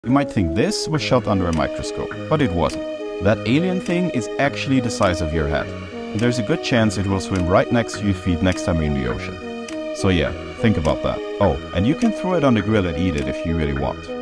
You might think this was shot under a microscope, but it wasn't. That alien thing is actually the size of your head. And there's a good chance it will swim right next to your feet next time you're in the ocean. So yeah, think about that. Oh, and you can throw it on the grill and eat it if you really want.